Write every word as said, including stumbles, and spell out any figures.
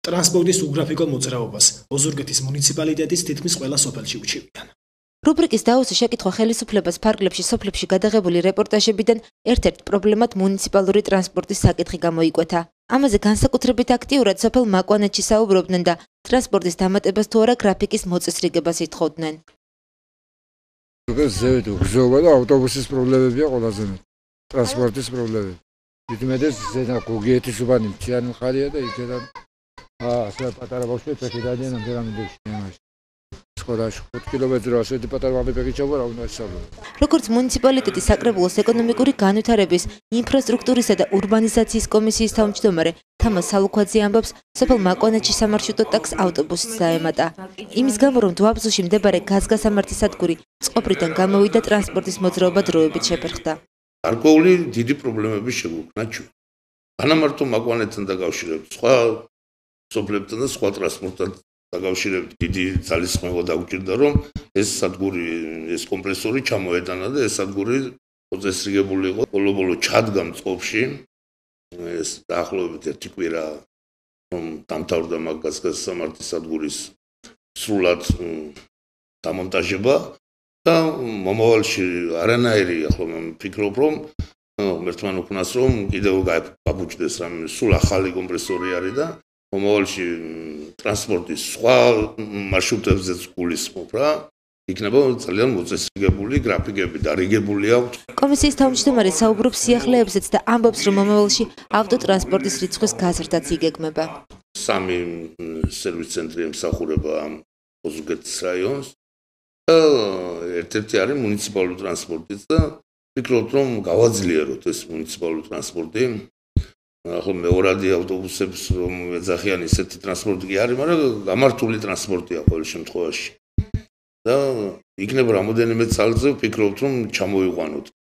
ტრანსპორტის უგრაფიკო მოძრაობას ოზურგეთის მუნიციპალიტეტის თითქმის ყველა სოფელში უჩივიან. რუბრიკის დაუსი შეკითხვა ხელისუფლებას ფარგლებში სოფლებში გადაღებული რეპორტაჟებიდან ერთ-ერთ პრობლემად მუნიციპალური ტრანსპორტის საკითხი გამოიკვეთა. ამაზე განსაკუთრებით აქტიურად სოფელ მაკვანეთში საუბრობდნენ და ტრანსპორტის დამატებას თუ არა გრაფიკის მოწესრიგებას ითხოვდნენ. ზევით უგზაობა და ავტობუსის პრობლემებია ყველაზე მეტი. ტრანსპორტის პრობლემები. იმედეს ზედა გოგიეთის უბანი მთიანი მხარეა და იქიდან აა ასე პატარა ბავშვები ფეხიდან ამბერამდეში ამაში. სკოლაში ხუთ კილომეტრზე ასეთი პატარა მამებები ჩავარ რა უნდა ისწავლო. როგორც მუნიციპალიტეტის საკრებულოს ეკონომიკური განვითარების, ინფრასტრუქტურისა და ურბანიზაციის კომისიის თავმჯდომარე თამაზ სალუქვაძე ამბობს, სოფელ მაკვანეთში სამარშრუტო ტაქსს ავტობუსიც დაემატა. იმის გამო, რომ დვაბზუში მდებარე გაზგასამართი სადგური წყობრიდან გამოვიდა, ტრანსპორტის მოძრაობა დროებით შეფერხდა. გარკვეული დიდი პრობლემები შეგვექნა ჩვენ. არა მარტო მაკვანეთთან დაკავშირებით, სხვა სოფლებთან და სხვა ტრანსპორტთან დაკავშირებით დიდი ძალისხმევა დაგვჭირდა, რომ ეს სადგური, ეს კომპრესორი ჩამოეტანა და ეს სადგური მოწესრიგებული იყო. ბოლო-ბოლო ჩადგა მწყობში, ეს დაახლოებით ერთი კვირა რომ დამთავრდა გაზგასამართის სადგურის სრულად დამონტაჟება და მომავალში არანაირი ახლა ვფიქრობ, რომ ერთმან უკნას რომ კიდევ გაბუჯდეს რამე სულ ახალი კომპრესორი არის და მომავალში ტრანსპორტის სხვა მარშრუტებზეც გულისხმობ რა. იქნება ძალიან მოწესრიგებული გრაფიკები დარიგებული აქვს. კომისიის თავმჯდომარე საუბრობს სიახლეებზეც და ამბობს, რომ მომავალში ავტოტრანსპორტის რიცხვის გაზრდაც იგეგმება. სამი სერვის ცენტრი ემსახურება ოზურგეთის რაიონს და ერთ-ერთი არის მუნიციპალური ტრანსპორტიც და ვფიქრობთ, რომ გავაძლიეროთ ეს მუნიციპალური ტრანსპორტი. ახლა მეორადი ავტობუსებს რომ ეძახიან ისეთი ტრანსპორტი კი არის, მაგრამ გამართული ტრანსპორტია ყოველ შემთხვევაში. და იქნება რამოდენიმე წელზე ვფიქრობთ, რომ ჩამოიყვანოთ.